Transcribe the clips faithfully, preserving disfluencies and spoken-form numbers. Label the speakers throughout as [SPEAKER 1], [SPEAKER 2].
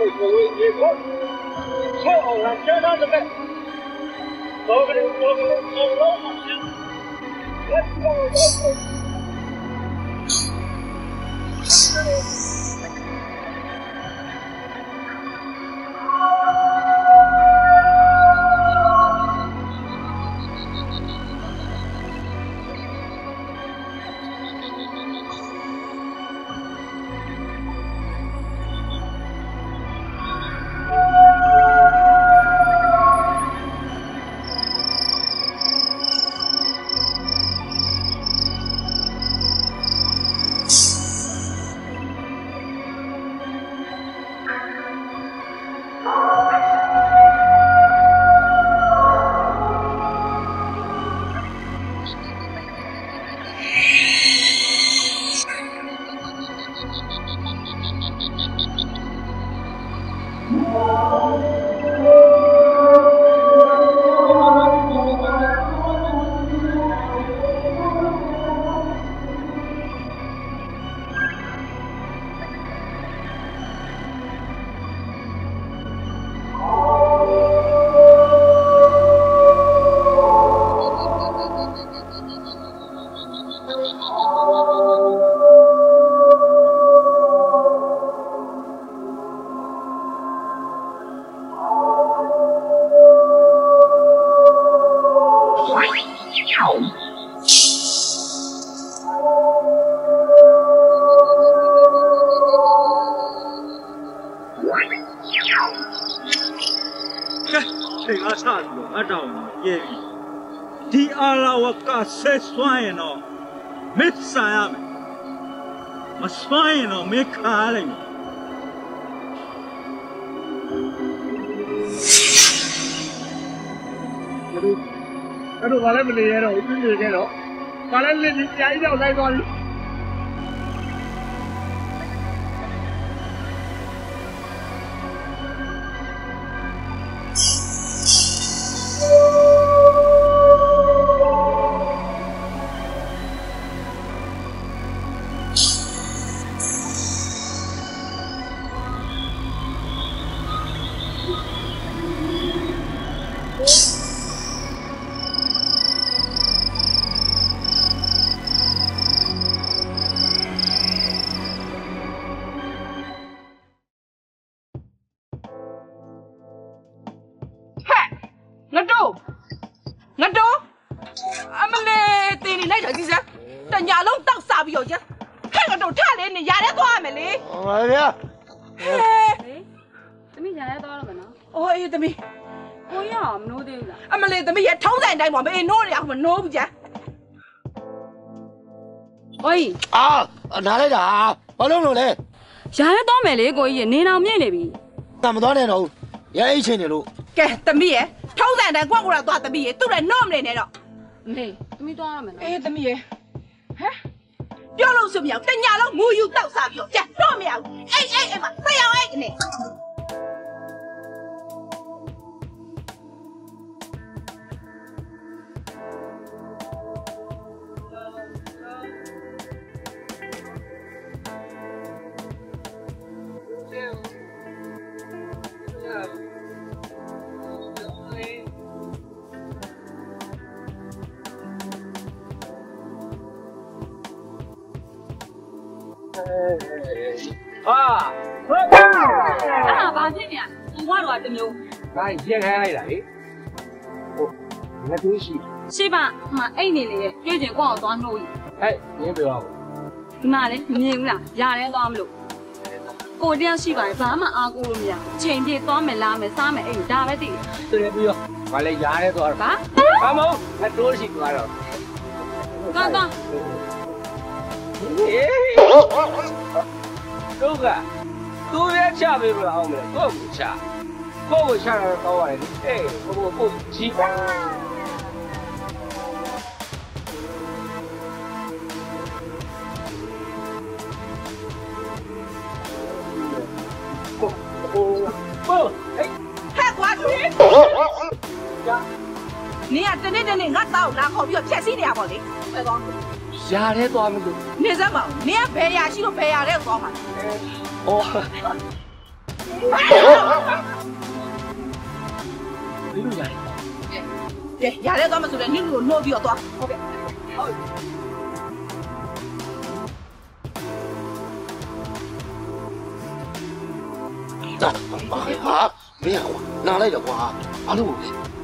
[SPEAKER 1] 会成为结果。错了，相当的呗。我们我们走了好像，let's go let's go。ဆက်စွမ်းရင်တော့မစ်ဆန်ရမယ်မစွမ်းရင်တော့မစ်ခါရလိမ့်မယ်တို့အဲ့တော့ဘာလဲမနေရတော့ဦးနေခဲ့တော့ဘာလဲလက်ကြီးကြာကြီးတော့လိုက်သွားပြီမအေးနိုးရအောင်မနိုးဘူးကြာဟိုကြီးအာနားလိုက်တာဘာလို့လို့လဲရာရဲတော့မယ်လေကိုကြီးနေအောင်မြင့်နေပြီတမသွားနဲ့တော့ရဲအိတ်ချင်းနေလို့ကဲသမီးရဲ့ထုံးစံတန်ကွက်ကွက်တော့သမီးရဲ့သူ့လည်းနို့မနေနဲ့တော့အမေသမီးသွားရမယ်နော်အေးသမီးရဲ့ဟမ်ပြောလို့ဆိုမြောက်တညာလုံးငူယူတောက်စားပြီးတော့ကြာတော့မရဘူးအေးအေးအေးမဆရာအိတ်နေ啊，啊，把这呢，我话多牛。那先开来来，哦，那东西。是吧？嘛，哎你嘞，最近光有多少？哎，你不要。嘛嘞，没有啦，家里多少路？过年是吧？咱们阿姑路面，前天多没拉没啥没哎，大白的。对不用，完了家里多少？啊？阿毛，那多少多少？刚刚。都个，都别吃没不了没，都不吃，都不吃那搞完的，哎，我我不吃。不不不，哎，还挂住。你呀，真的真的，我到那后边撇死你啊，宝的，快讲。下来多么多？你怎么？你要白牙西都白牙来多嘛？哦，
[SPEAKER 2] 你录下来。对，伢来咱们说的，你录脑比较多。OK。好。
[SPEAKER 3] 那妈呀！没眼花，哪来的花？阿鲁的。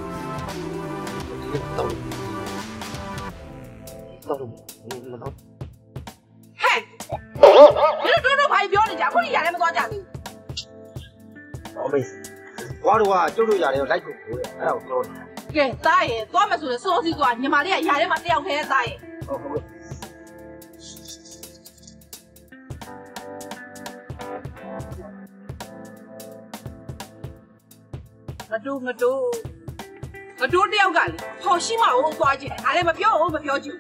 [SPEAKER 3] 到了。到了，我到。
[SPEAKER 2] 嗨，你这周周怕一表的家，不是伢那么多家的。
[SPEAKER 3] 老妹子，花的话，周周家里要来够多的，还要多的。
[SPEAKER 2] 给大爷，咱们说的是老实说，你妈的伢的嘛两块大爷。哦，好。我走，我走，我走两个的，好起码我挂起来，俺那么票我们票酒。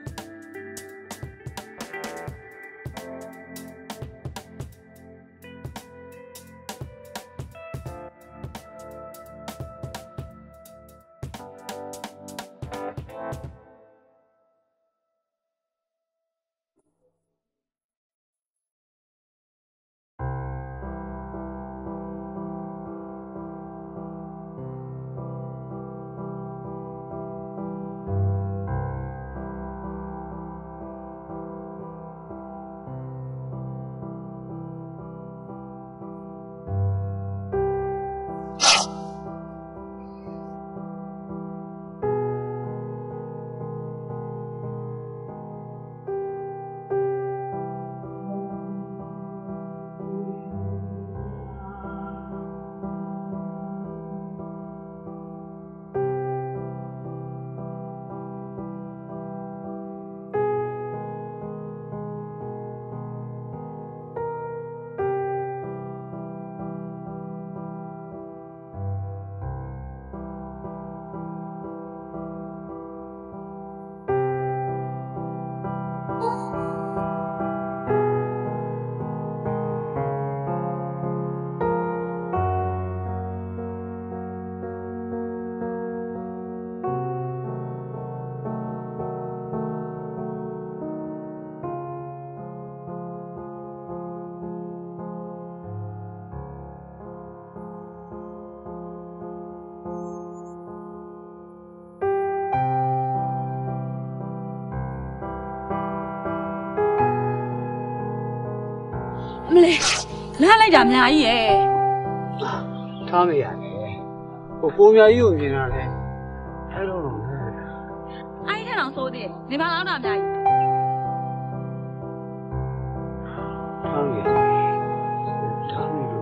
[SPEAKER 2] မလေးလာလိုက်တာအများကြီးရဲ့
[SPEAKER 4] ထားမရတယ်ဟိုကိုများကြီးကိုမြင်တာလေအဲ့လိုတော့
[SPEAKER 1] အဲ့ထက်တော့စိုးသေးတယ်နေပါလောက်တာအများကြီး
[SPEAKER 4] ထားမရထားမလို့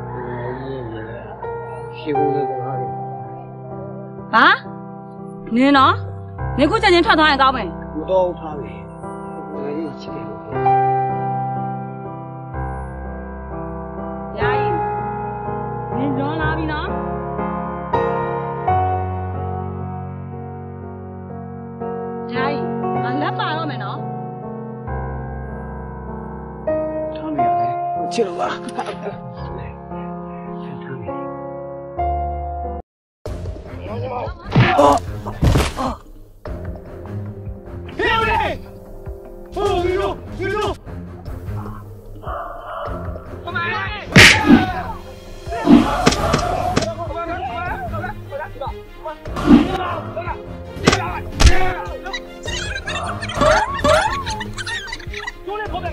[SPEAKER 4] ရှိဖို့လည်းကားတယ်
[SPEAKER 1] ဘာနင်းတော့နေခုချက်ချင်းထွက်သွားရင်ကောင်းမယ်
[SPEAKER 4] မတော်ထားမယ်ဟိုကြီးချစ်တယ်去了吧。啊啊！别来！哦，女主，女主。干嘛呀？兄弟，跑开！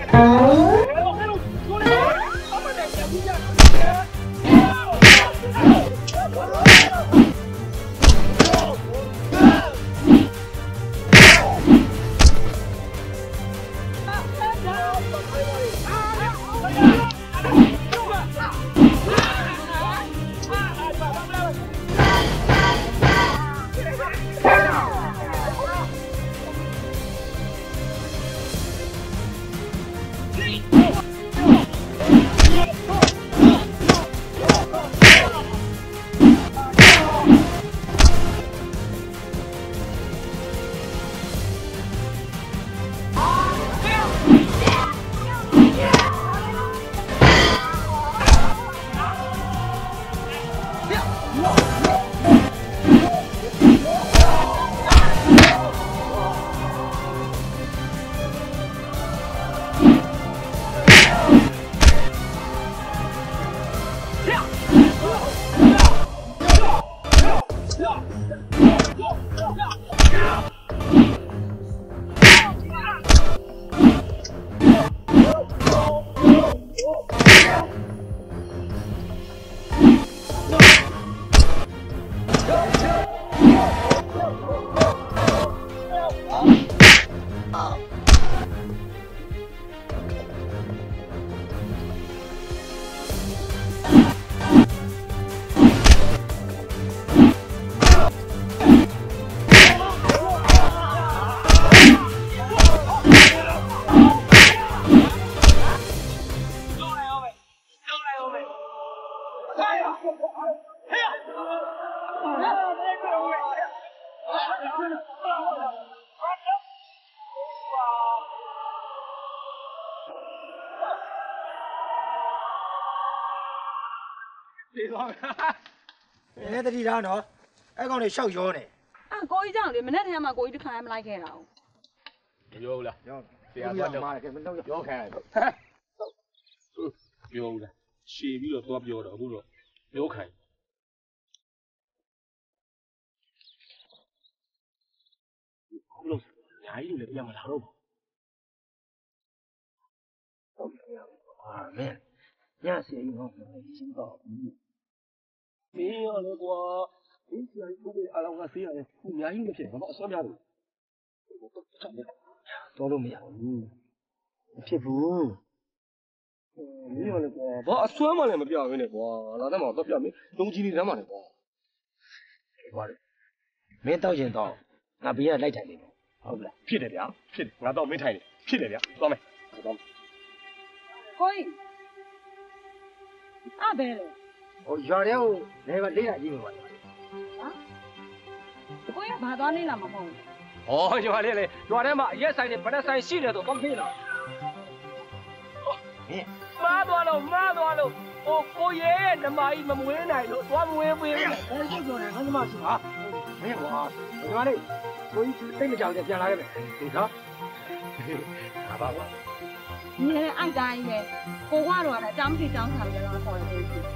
[SPEAKER 3] 别装了，人家在地上呢，还讲你小小呢。
[SPEAKER 1] 啊，过一张的，明天他妈过一就看他们来开了。
[SPEAKER 5] 有了，有，对啊，
[SPEAKER 3] 妈的，根本都
[SPEAKER 5] 有开，嗯，有了，前面了多标的，不说，有开。不能，伢一定得变么长了吧？
[SPEAKER 3] 啊，没，伢是一个心高，嗯，
[SPEAKER 5] 没有了瓜，你现在不会阿拉我谁啊？伢一定骗我，什么样的？
[SPEAKER 3] 多都没有，嗯，骗不。
[SPEAKER 5] 没有了瓜，把算嘛了嘛表明的瓜，那他妈都表明东京的他妈的瓜。
[SPEAKER 3] 瓜的，没到现到，那别人来谈的，好不啦？
[SPEAKER 5] 骗得了，骗的，我倒没谈的，骗得了，装没？装。
[SPEAKER 1] 可以。啊，别了。
[SPEAKER 3] 我原来我那个来了几个瓜。
[SPEAKER 1] 啊？我也怕到你那么忙。
[SPEAKER 5] 哦，原来嘞，原来嘛，也晒的，把那晒细了都放屁了。
[SPEAKER 3] 哎。
[SPEAKER 5] 妈多了，妈多了，我我爷爷那妈一么没来了，我没没。
[SPEAKER 3] 哎呀，哎，就说呢，俺他妈是啊，没有啊，原来我一对没讲的，变哪个呗？你看，好吧吧。
[SPEAKER 1] 你那爱干的，过话了，他讲不起讲啥的，让他跑来跑去。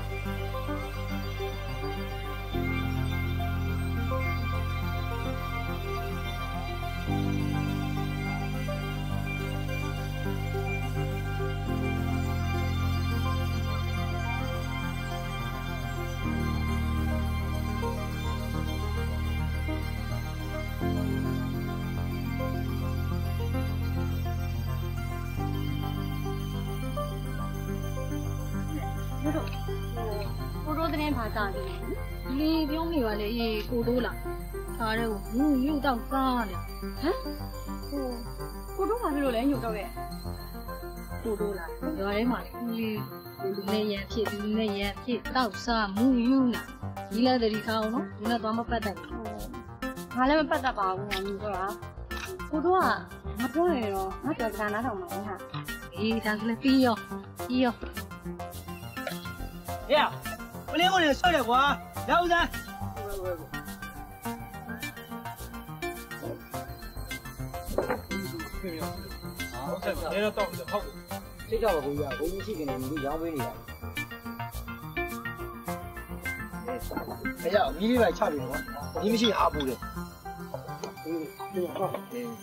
[SPEAKER 1] 咋的？你表妹话你过多了，他这个嗯又到啥了？啊？哦，过多话是来又到的。过多了，有人嘛？你那眼皮，那眼皮到啥木有了？你来这里看喏，你那多么不得？哦，俺那么不得吧？我你说啊？过多啊？我多来了，我叫他拿上嘛，你看。咦，他是来比哟，比哟。
[SPEAKER 3] 呀。我连我连少点瓜，要不然。
[SPEAKER 5] 好，这没了到这跑。
[SPEAKER 3] 这家伙不一样，我一起跟你们两百里。哎呀，你来差点吗？你们是阿布的。嗯，对吧？嗯。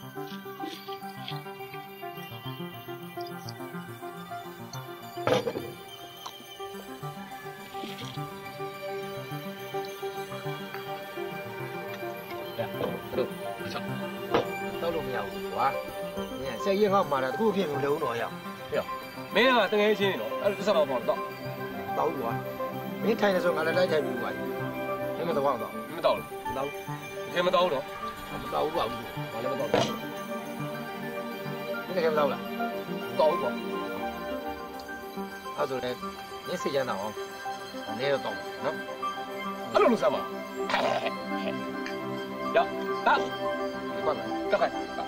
[SPEAKER 3] 在银行买了股票有六多呀，
[SPEAKER 5] 对呀，没有啊，等下钱了，哎，这啥老房子到？
[SPEAKER 3] 到过啊，没开的时候俺来来台没关，你们都忘了？
[SPEAKER 5] 你们到了？到，你们到了？
[SPEAKER 3] 我们到过啊，
[SPEAKER 5] 我们到了。
[SPEAKER 3] 你那天到了？
[SPEAKER 5] 到过。
[SPEAKER 3] 他说呢，你时间到啊，你要到了，喏。
[SPEAKER 5] 俺弄什么？呀，打，
[SPEAKER 3] 关了，
[SPEAKER 5] 赶快打。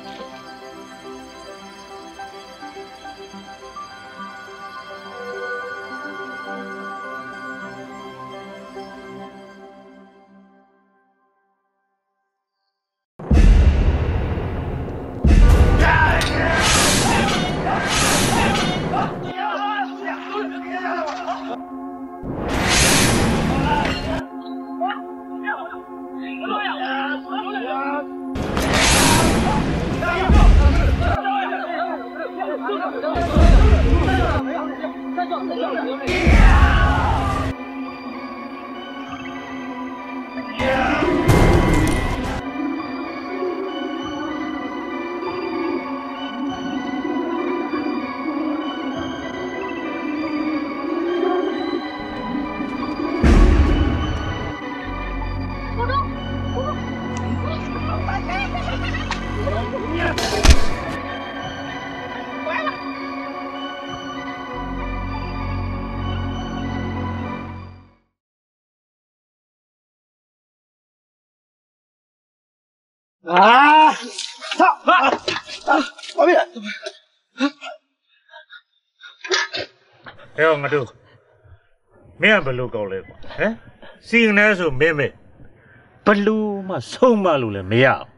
[SPEAKER 3] 啊！操！啊！啊！我别！哎呦，我都，
[SPEAKER 6] 没俺不路搞嘞，哎，新来说妹妹，不路嘛，送马路嘞没有，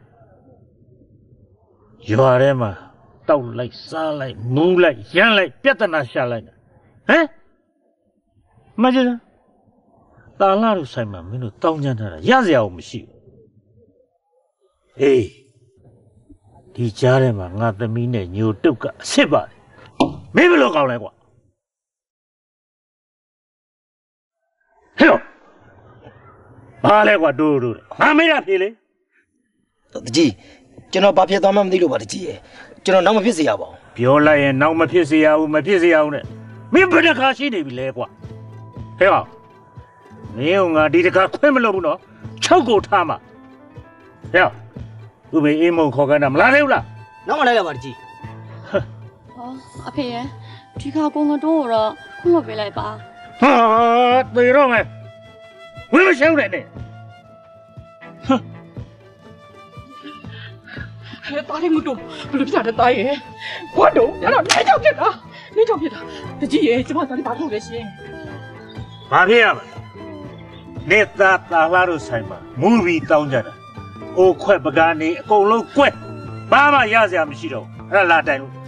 [SPEAKER 6] 有的嘛，刀来、沙来、木来、烟来，别的拿下来的，哎，嘛就是，大拉路塞嘛，没路当家的了，也是要我们修，哎，你家里嘛，俺的米呢牛都个十八，没不路搞嘞过。 ဟဲ့ဘာလဲကွာတူတူငါမေးတာဖြေလေ
[SPEAKER 7] တကြီးကျွန်တော်ဘာဖြစ်သွားမှမသိလို့ပါတကြီးရဲ့ကျွန်တော်နောက်မဖြစ်စေရပါဘူး
[SPEAKER 6] ပြောလိုက်ရင်နောက်မဖြစ်စေရဘူးမဖြစ်စေရဘူးနဲ့မင်းဘယ်တစ်ခါရှိနေပြီလဲကွာဟဲ့ကောင်မင်းကငါဒီတစ်ခါခွင့်မလုပ်ဘူးနော်ချုပ်ကိုထားမှာဟဲ့ဥပ္ပေအေးမုံခေါ်ခိုင်းတာမလားသေးဘူးလား
[SPEAKER 7] နောက်မှလိုက်လာပါတကြီး
[SPEAKER 1] ဟောအဖေရဲ့ဒီခါကိုငတိုးကိုတော့ခွင့်လွှတ်ပေးလိုက်ပါ
[SPEAKER 6] ဟာသေတော့မယ်ဝင်းမရှောင်းနဲ့နဲ့
[SPEAKER 2] ဟဲ့တားလေးမတို့ဘယ်လိုဖြစ်တာလဲတားရဲ့ဘွားတို့အဲ့တော့နေကြောက်ဖြစ်တာနေကြောက်ဖြစ်တာတကြီးရဲ့ကျမသားလေးဘာလုပ်လဲရှင်
[SPEAKER 6] ဘာဖြစ်ရမလဲနေသားသားလာတို့ဆိုင်မှာမူပြီးတောင်းကြတာအိုခွက်ပကားနေအကုန်လုံးကွက်ဘာမှရစရာမရှိတော့အဲ့ဒါလာတိုင်လို့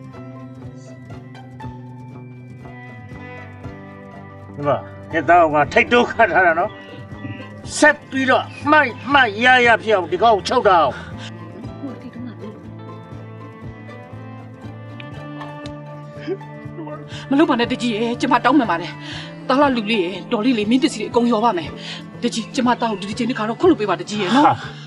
[SPEAKER 6] ဒီမှာနေသားကထိတ်တိုးခတ်ထားတာနော်ဆက်ပြီးတော့မှိုက်မှိုက်ရရဖြစ်အောင်ဒီကောင်ကိုချုပ်တာအောင်
[SPEAKER 2] မလုပ်ပါနဲ့တကြီးရဲ့ကျမတောင်းမှန်ပါတယ်တားလာလူလေးရဲ့တော်လေးလေးမင်းပစ္စည်းလေးအကုန်ရောပါမယ်တကြီးကျမတောင်းဒီဒီချင်းဒီခါတော့ခွင့်လို့ပေးပါတကြီးရဲ့နော်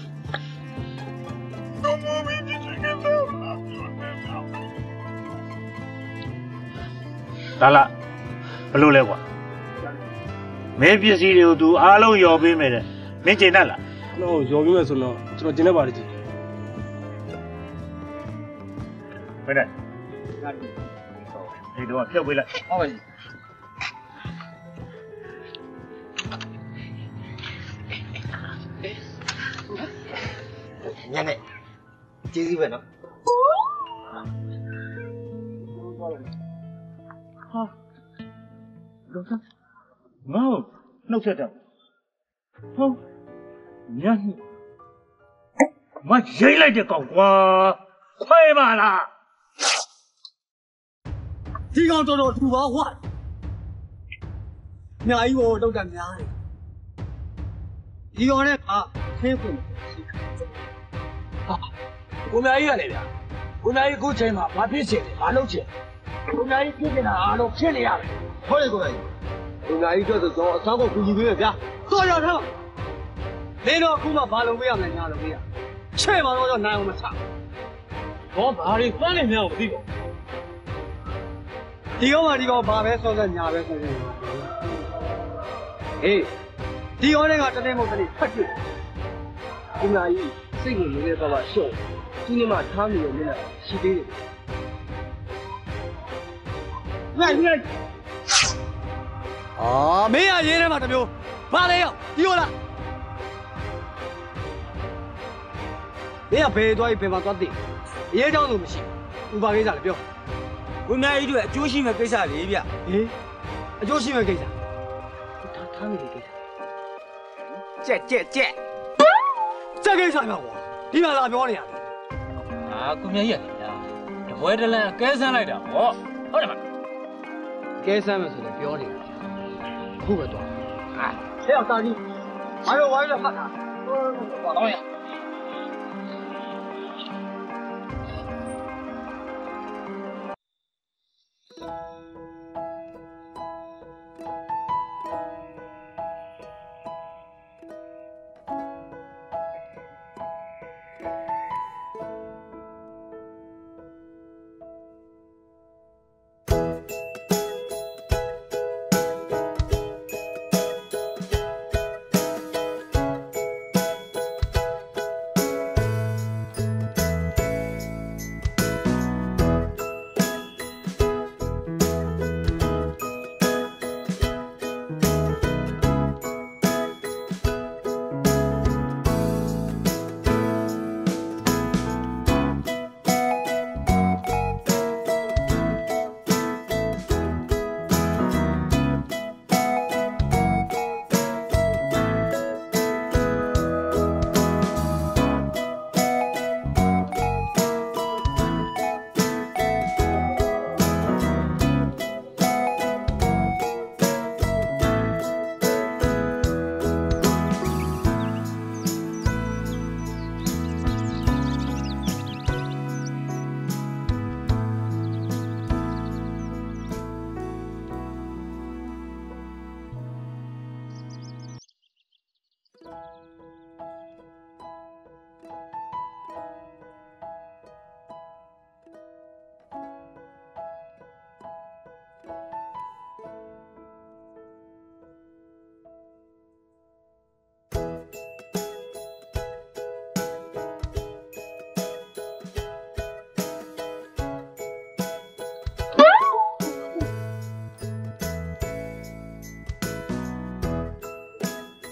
[SPEAKER 6] ဒါလာဘလို့လဲကွာမင်းပစ္စည်းတွေကို तू အားလုံးရော်ပေးမယ်တဲ့မင်းကျင်တတ်လား
[SPEAKER 5] တော့ရော်ပေးမယ်ဆိုတော့ကျွန်တော်ကျင်တတ်ပါတယ်ကြီး
[SPEAKER 6] ဘယ်နဲ့ဒီတော့ဖြုတ်ပေးလိုက်
[SPEAKER 7] ဟုတ်ပါပြီညနေကျေးဇူးပဲနော်
[SPEAKER 6] ဟာတော့ငါ့နှုတ်ဆက်တယ်ဟုတ်ညနေမရိတ်လိုက်တဲ့ကောင်ကွာခွဲပါလား
[SPEAKER 7] ဒီကောင်တော်တော်ထူပါဟွာအများကြီးဘောတော့တများတယ်ဒီကောင်နဲ့အာခင်းခွင့်
[SPEAKER 3] ဟာကိုများကြီးရတယ်ဗျာကိုများကြီးအခုချိန်မှာဘာဖြစ်ချင်လဲဘာလုပ်ချင်ကိုများကြီးဖြစ်နေတာအားလုံးဖြစ်နေရတယ်
[SPEAKER 7] ဟုတ်တယ်ကိုများကြီးကိုများကြီးတို့ဆိုတော့အဆောင်ကိုကူညီပေးရဗျာတော်ရတော့နေတော့အခုမှဘာလုပ်ပေးရမလဲညာလုပ်ပေးရချဲ့ပါတော့နိုင်အောင်မချ
[SPEAKER 3] ဘောဘာတွေပန်းနေများကိုမသိပါဘူး
[SPEAKER 7] ဒီကောင်ကဒီကောင်ဘာပဲစောစောညာပဲဆိုရင်ဟေးဒီကောင်တွေကတနေ့မဟုတ်တနေ့ဖတ်ကြည့်
[SPEAKER 3] ကိုများကြီးစိတ်ကိုနည်းနည်းပါးပါရှော့ဒီနေ့မှထားမိရုံနဲ့ရှိသေးတယ်
[SPEAKER 7] နိုင်နိုင်အာမင်းရရေးထဲမှာတမျိုးဘာလဲရောက်ဒီလိုလားမင်းကဘယ်သွားပြီဘယ်မှာသွားတည်အရေးကြောင်းလို့မရှိဘူးဥပါကိစ္စလည်းပြော
[SPEAKER 3] ကိုများကြီးတို့အကျိုးရှိမဲ့ကိစ္စလေဗျ
[SPEAKER 7] ဟေးအကျိုးရှိမဲ့ကိစ္စထားထားမိတဲ့ကိစ္စ
[SPEAKER 3] ကြက်ကြက်ကြက်
[SPEAKER 7] ကြက်ကိစ္စမှာကွာဒီမှာလာပြောနေရတယ်
[SPEAKER 3] အာကိုများကြီးရတယ်ဗျာတပွဲတလန်ကဲဆန်းလိုက်တာဗောဟုတ်တယ်မ
[SPEAKER 7] ကဲဆန်းမယ်ဆိုလည်းပြောနေတာခုပဲတော့ဟာဆဲအောင်တာကြီးဘာလို့ဝိုင်းလို့ဖတ်တာ
[SPEAKER 3] ဟောတော့ရ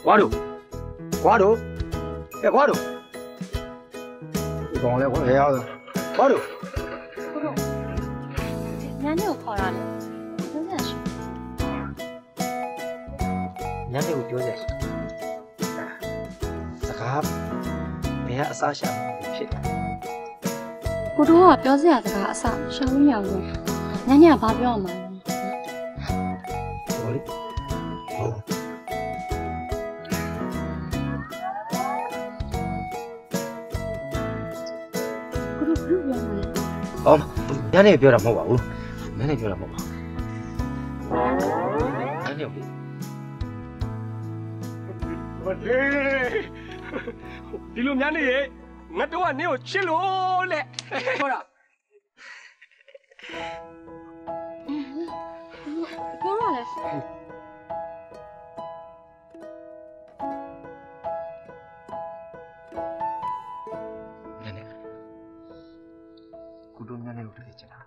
[SPEAKER 3] 瓜头，瓜头，哎，瓜头，你讲嘞，我还要的，瓜头。
[SPEAKER 1] 不懂，娘娘考啥嘞？真的是。
[SPEAKER 3] 娘娘表姐，这个别阿啥想ဖြစ်တယ်
[SPEAKER 1] ကိုတို့ကပြောစရာစကားအစရှောင်းရအောင်ညညဘာပြောမှာလဲ
[SPEAKER 3] ဟိုလေဟို
[SPEAKER 1] ကိုတို့ဘယ်လိုပြောမှာလဲ
[SPEAKER 3] အော်ညနေပြောတာမဟုတ်ပါဘူးညနေပြောတာမဟုတ်ပါဘူးညနေပြော
[SPEAKER 5] မလေးဒီလိုများနေရဲ့ငါတို့ကနင်းကိုချစ်လို့လေဟောတာ
[SPEAKER 1] ကိုတို့ကလည်း
[SPEAKER 3] ညနေကိုတို့ညနေကိုတွေ့ချင်တာ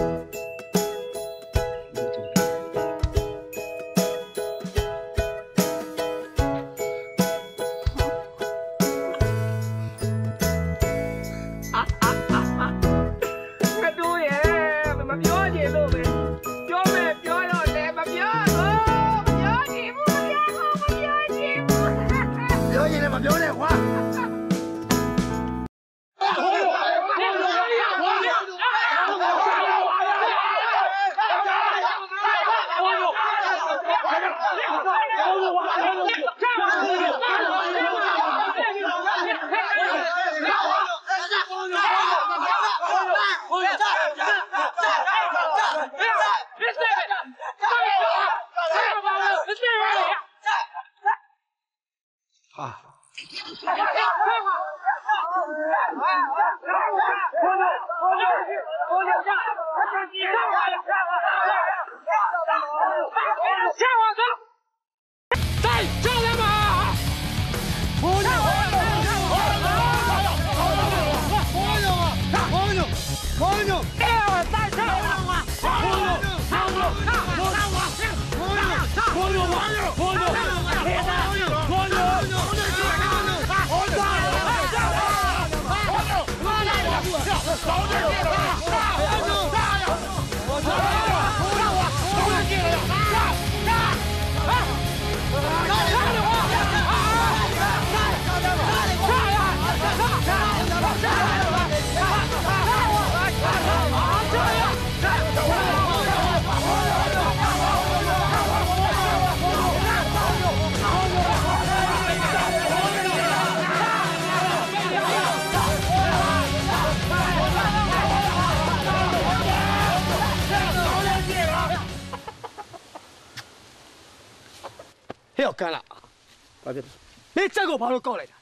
[SPEAKER 3] ဟဲ့ကန်လာဘာဖြစ်လဲမင်းချက်ကိုဘာလို့ကောက်လိုက်တာ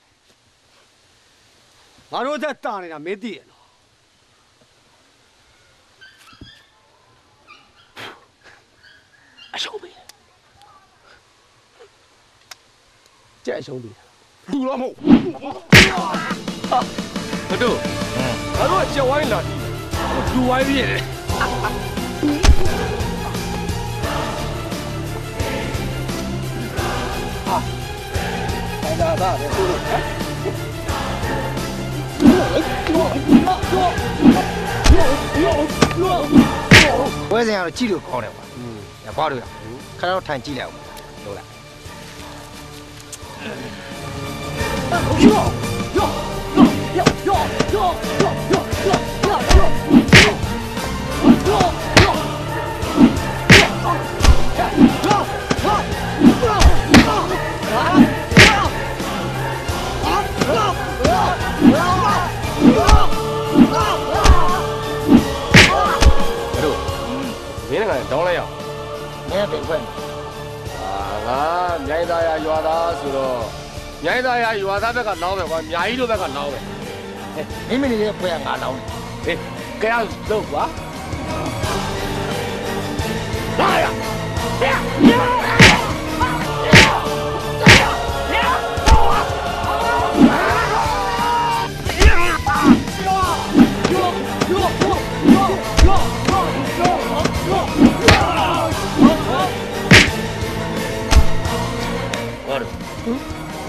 [SPEAKER 3] ငါတို့သက်တာနေတာမင်းသိရနော်အရှုံးပေးကြက်အရှုံးပေးလူတော့မဟုတ်ဟာမတို့ငါတို့ကချက်ဝိုင်းလာပြီလူဝိုင်းပြည့်တယ်ဒါဒါလည်းဆိုလို့ဟမ်ဝဲစင်ကတော့ကြည့်လို့ကောင်းတယ်ကွာ။ညာဘာလို့ရ။ခါတော့ထိုင်ကြည့်လိုက်အောင်လို့လား။ယောယောယောယောယောယောယောယောယောမင်းကလည်းတောင်းလိုက်ရအောင်မင်းပြင်ခွင့်အာငါမြိုင်သားရရွာသားဆိုတော့မြိုင်သားရရွာသားဘက်ကလောင်းပဲကွာမြိုင်ကြီးတို့ဘက်ကလောင်းပဲမင်းမင်းရဲ့ဖွဲကငါလောင်းတယ်ဟေးကြရလို့ကွာလာရဟဲ့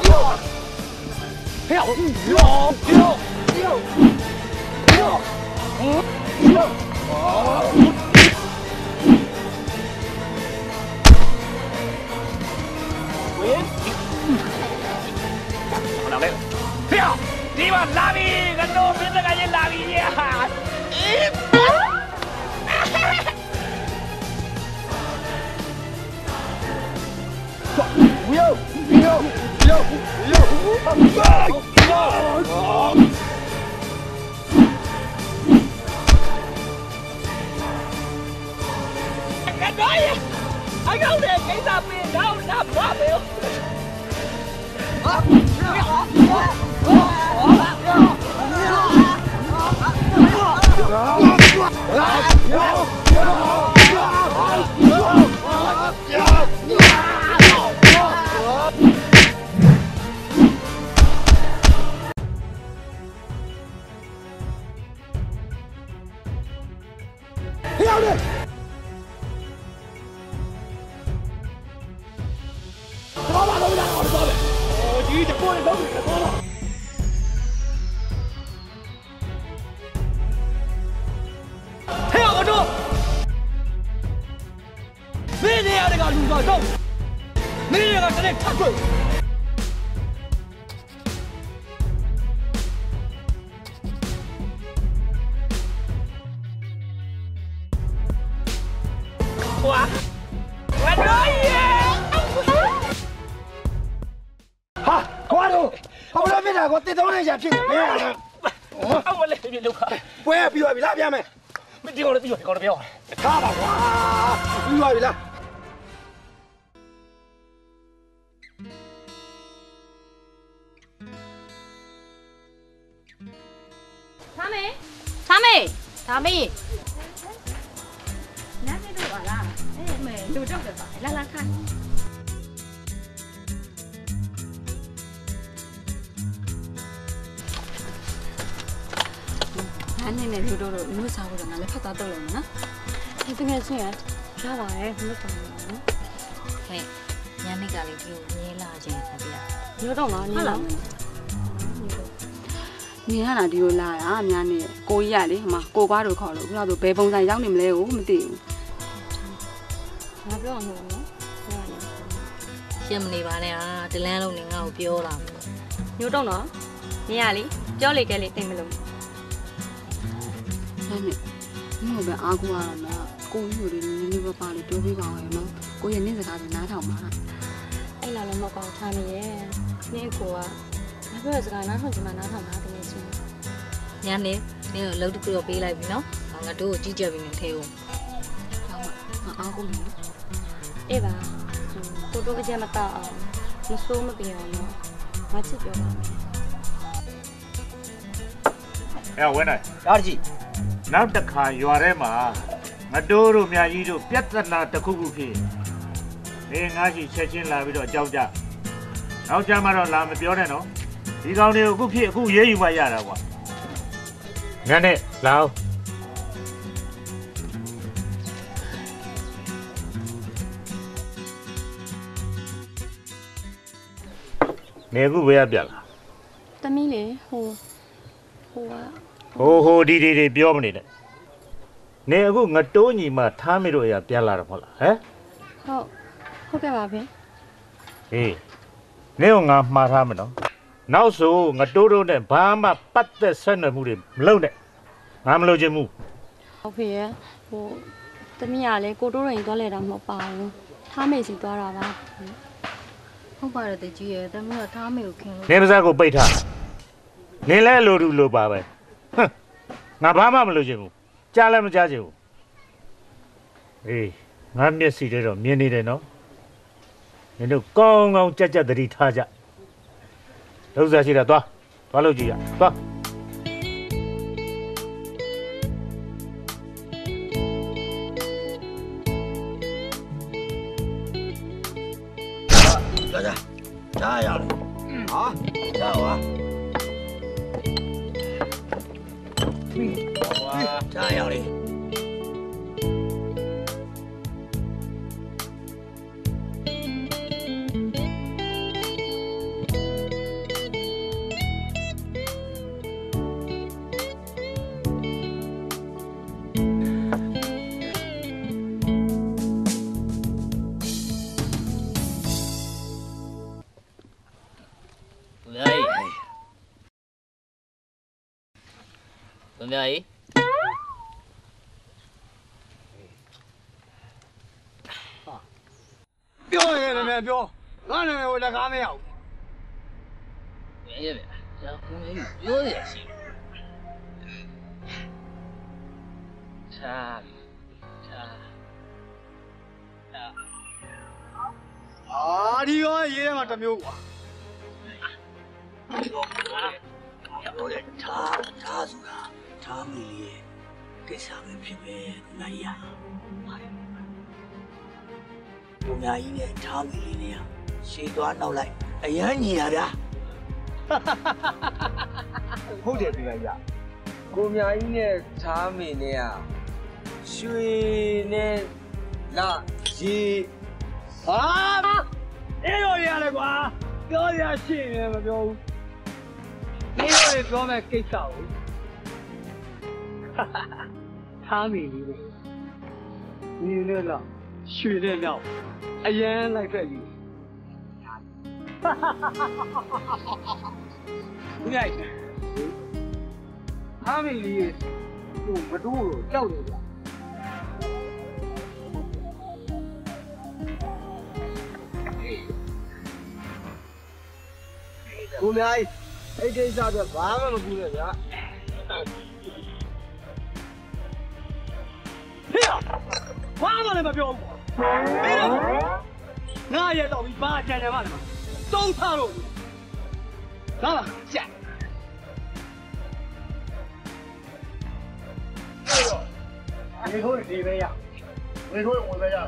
[SPEAKER 3] 跳跳跳跳跳跳喂，好嘞，跳，你把拉比跟着别的赶紧拉比呀！不要不要不要不要不要！cái nói ở đâu nè cái ta bên đâu nằm đó biểu theo đi. Có ba đâu ra ngồi được rồi. Ồ, chỉ chặt cô lên đấu được rồi. Theo ở chỗ. Mẹ này ở đây cả lùi rồi không? Mẹ này ở đây thắt rồi. Quá. Mẹ nói gì hả? Quá đâu. Ông nói biết là có tên đấu này giảm chuyện mẹ à? Ông có lên biển đâu cả. Quê bị rồi bị lạ mẹ. Biết đi con nó bị rồi con nó bị rồi. Tha bảo quá. Bị rồi bị lạ.
[SPEAKER 1] Thami, Thami, Thami. Nãy cái đồ bảo là, mẹ đồ trong được phải là là khăn. Anh này này đồ đồ mua sao rồi mà lại phát tao rồi mà. Thì tôi nghe chuyện à, sao vậy? Không biết sao.
[SPEAKER 8] Hey, nhà này cái gì nhớ là gì vậy?
[SPEAKER 1] Nhớ đâu mà nhớ. Nè hả là điều là à nhà này cô ý đi mà cô quá rồi khỏi rồi cũng là rồi bé bông dài giống niềm leo không tìm. Nó biết không nữa.
[SPEAKER 8] Xem này bà này à, từ lên luôn này ngào piêu lắm.
[SPEAKER 1] Nhớ đâu nữa? Nhà đi, cho lấy cái lấy tiền mình luôn. Này, nhưng mà bé à cô à mà cô hiểu đi như bà bà đi tiêu với vào nó, cô yên nên giờ cả thì ná thảo mà. Anh là làm một con trai này, nên cô à, nó bây giờ cả ná thôi chỉ mà ná thảo mà thì chứ.
[SPEAKER 8] Nhà này, nếu lâu được rồi bị lại bị nó, mà ngã đổ chỉ chờ mình theo.
[SPEAKER 1] Không ạ, mà à cô hiểu. Ê bà, cô đôi cái gì mà ta, nó số mà bị nó, mà chỉ cho bà.
[SPEAKER 6] Ê, quên này.
[SPEAKER 3] Đó là gì?
[SPEAKER 6] Nào tất cả vừa đấy mà ngã đổ rồi nhà gì rồi biết rất là tất khu vực kia. Ê, ngã chỉ chơi trên là bây giờ cháu cha. Cháu cha mà rồi làm cái biểu này nó. Đi câu này cũng kia cũng dễ mà ra rồi quá. Nghe này, lao. Nè cũng về biết là.
[SPEAKER 1] Tâm ý này, hồ, hồ à.
[SPEAKER 6] Hồ hồ đi đi đi biểu mình đấy. Nè cũng ngã đổ gì mà tham rồi ya biết là rồi hả?
[SPEAKER 1] Họ, họ cái bà biết.
[SPEAKER 6] Ê, nếu ngã mà tham nó, nào số ngã đổ rồi này, bà mà bắt được sân ở mũi lâu này, ngắm lâu chưa mu.
[SPEAKER 1] Họ phía, hồ, tâm ý à lấy cô đôi rồi tôi lấy làm một bà luôn. 他妹是多少吧？ဟုတ်ပါတယ်တကြီးရဲ့တမီးကထားမေကိုခင်လို့
[SPEAKER 6] နေပါစားကိုပိတ်ထားနင်းလဲလိုလူလိုပါပဲဟမ်ငါဘာမှမလုပ်ချင်ဘူးကြားလည်းမကြားချင်ဘူးအေးငါမျက်စိထဲတော့မြင်နေတယ်နော်နင်တို့ကောင်းကောင်းကြက်ကြက်သတိထားကြလောက်စားရှိတာသွားသွားလို့ကြည့်ရသွား
[SPEAKER 3] 来来，加油！好，加油啊！嗯，加油嘞！怎么样？咦？
[SPEAKER 7] 表演了没表？俺那边我这干没有。
[SPEAKER 3] 别别别，这红梅雨表也行。差差差。
[SPEAKER 7] 啊，你个爷嘛真没有过。
[SPEAKER 3] 有点差差住了，差没哩，给啥个匹配那样？我们一年差没哩呢，谁多闹来？哎呀你呀的！
[SPEAKER 7] 哈哈哈哈哈哈！好点这个呀，我们一年差没呢呀，谁呢？那是啊？这个爷来过，表演新人嘛表。你这表妹给少，哈哈哈！他没你的，你那了，学的了，哎呀，来这里，哈哈哈哈哈哈！你看，他没你，用不住了，叫你了。我们哎。哎，这下子万万不能呀！哎呀，万万那个表哥，没了，俺也到一把见见完了嘛，都差了，来了，见。哎呦，你说的谁呀？你说的我在家。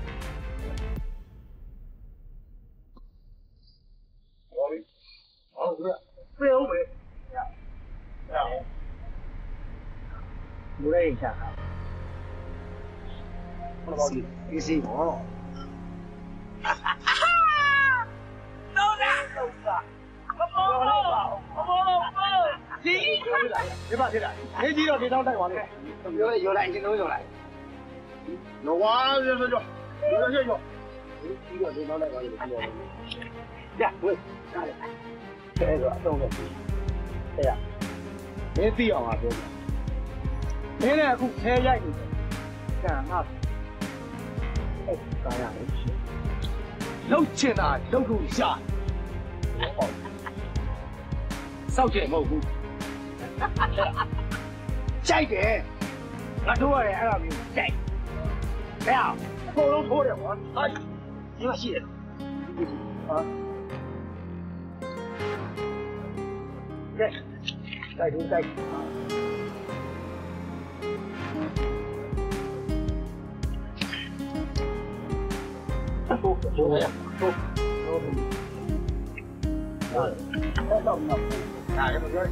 [SPEAKER 7] 我的，好不是。不要回，我来一下啊！是，你是我。哈哈哈！老大，老大，我跑了，我跑了，你别怕，别怕，你知道这张带完的，有来有来，你都有来。有啊，有有有，有有有。你知道这张带完有没有？呀，喂，来来。这个动作，哎呀，没必要啊，哥哥。你那股车压进去，干啥？哎，干啥没事？老钱啊，老够下。哦，少钱冇股。下一个，我拖的还要没下。哎呀，我都拖的我，哎，你妈信啊？对，再听再听啊！说说呀，说说。啊，再到到，哪个不对？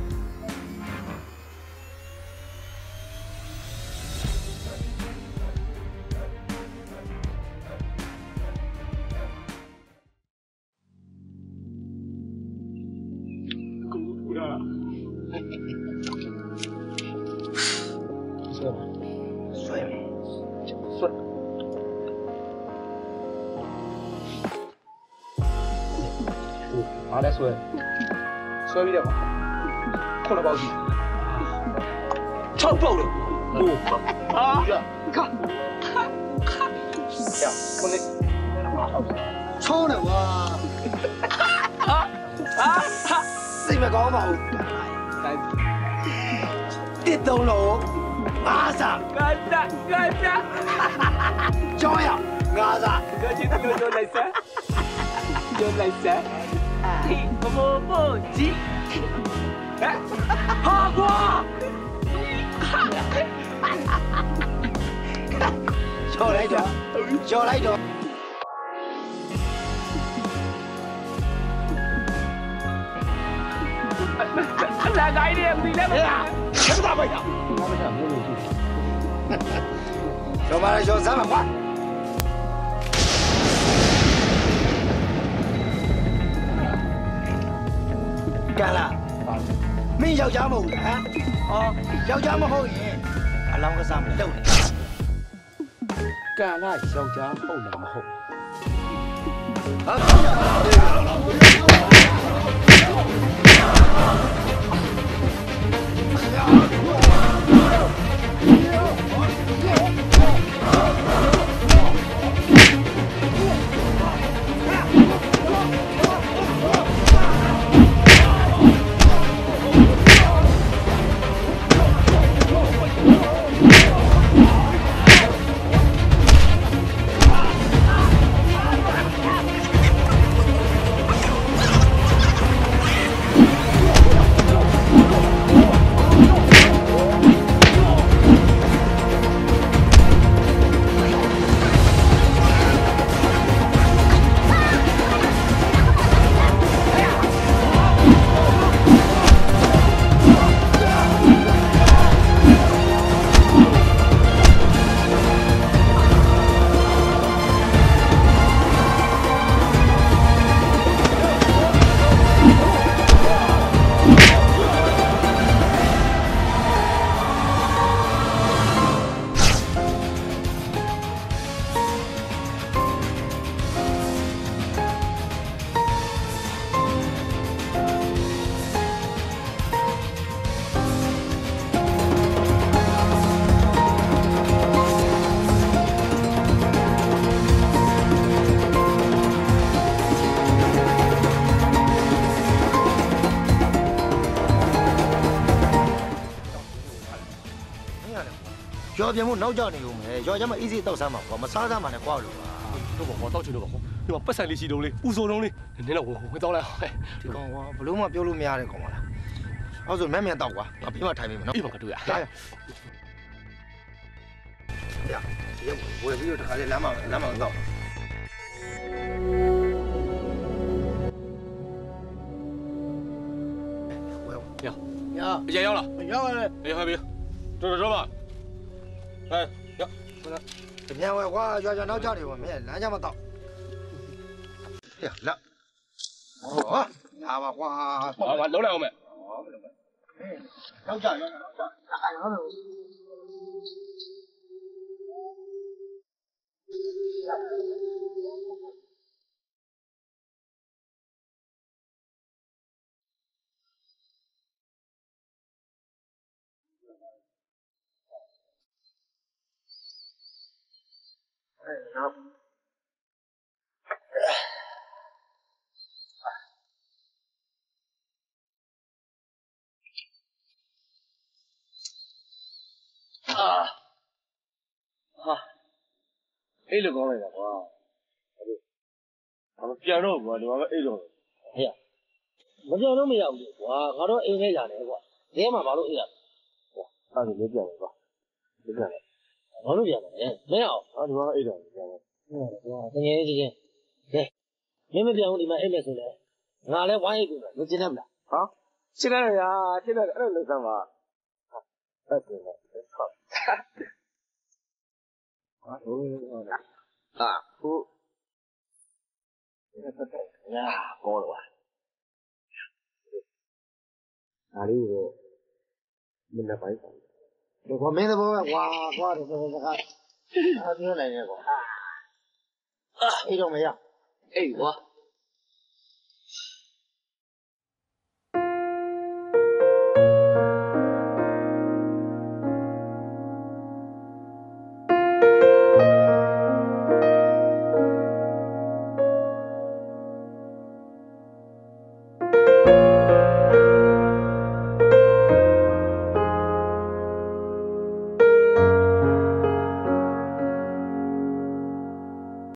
[SPEAKER 7] 拿来摔，摔一点吧，扣了包皮，超爆了，哦，啊，你看，呀，我那， 抽了我。啊啊！谁没搞嘛？跌到路，牙啥？牙啥？牙啥？ကြော呀，牙啥？我今天又又来噻，又来噻。嘿，我摸摸鸡，哎，哈瓜。少来着，少来着。来来一点，你来吧，什么大不了？大不了没路去。小马来小三万块。干了，没要家冇啊？哦，要家冇好嘢，阿啷个三万六？干了，小家好那么好。ကျော်ပြမှုနောက်ကျနေဦးမယ်ကျော်ကျမအေးစေးတောက်ဆမ်းမှာကွာမစားစားမှလည်းကွာလို့ပါ
[SPEAKER 5] တော့ဘောတောက်ချင်တော့ဘောဒီမှာပတ်ဆိုင်လေးရှိတော့လေပူစုံတော့လေနင်းတော့ဝင်ဝင်တောက်လိုက်အောင်
[SPEAKER 7] ဒီကောင်ကွာဘလို့မှပြောလို့မရတဲ့ကောင်ပါလားအဲ့ဆိုမမ်းမြန်တောက်ကွာငါပြီးမှထိုင်မိမယ်နော်
[SPEAKER 5] အေးပါကတူရ
[SPEAKER 7] ရရရရဝယ်ပြီးတော့တခါလေးလမ်းမှာလမ်းမှာတော့
[SPEAKER 5] ရ
[SPEAKER 7] ရ
[SPEAKER 5] ရရောက်လား
[SPEAKER 7] ရောက်ပါလေ
[SPEAKER 5] ရဟပြီတော်တော်ပါ哎，呀，
[SPEAKER 7] 这边我我要要闹家里我没人家嘛到，呀来，哦，呀吧我，
[SPEAKER 5] 啊我老来我们，
[SPEAKER 7] 闹家闹家，哎呀都。哎，然后，啊，啊，အဲ့လိုကောင်းလိုက်တာကွာအဲ့ဒါမပြန်တော့ကွာဒီမှာပဲအဲ့တော့ဟဲ့မပြန်တော့မရဘူးလေကွာငါတော့အိမ်ထဲရတယ်ကွာတဲမှာဘာလို့အိမ်ရကွာအဲ့ဒါလေးပြန်တယ်ကွာလေးပြန်တယ်ဘာလို့ပြန်လဲမင်းအောင်ဟာဒီမှာအဲ့တော့ပြန်တယ်ဟုတ်ကွာတကယ်ကြီးချင်းကဲမင်းမပြန်ဘူးဒီမှာအိမ်မဲ့ဆိုလဲငါလည်းဝိုင်းအိပ်ပြီမကျင်းတယ်မလားဟာရှင်းတယ်ရာရှင်းတယ်အဲ့လိုလုပ်စမ်းပါအဲ့ဒါလည်းဟုတ်ဟာဟိုအာဟိုညာကောလို့ပါအားလေးကိုမင်းလည်းပိုင်းဆောင်ဒီကွာမင်းသဘောကဝါကွာတယ်ဆိုတော့ကအားပြောနိုင်ရဲ့ကွာအာအဲ့တော့မရအေးကွာ